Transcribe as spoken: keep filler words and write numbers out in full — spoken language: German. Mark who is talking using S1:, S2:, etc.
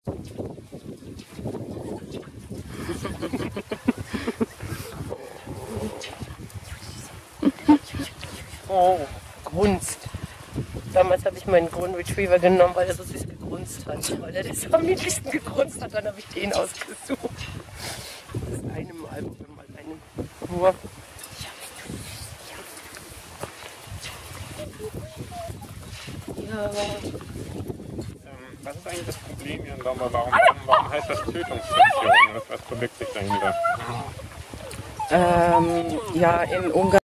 S1: Oh, grunzt. Damals habe ich meinen Golden Retriever genommen, weil er so süß gegrunzt hat. Weil er das am niedlichsten gegrunzt hat, dann habe ich den ausgesucht. Das ist eine Mal, mal einen nur. Ja.
S2: Ähm, was ist eigentlich das Problem hier in Lomba? Warum, warum heißt das Tötungsstation? Was, was verbirgt sich dahinter?
S1: Ähm, ja, in Ungarn.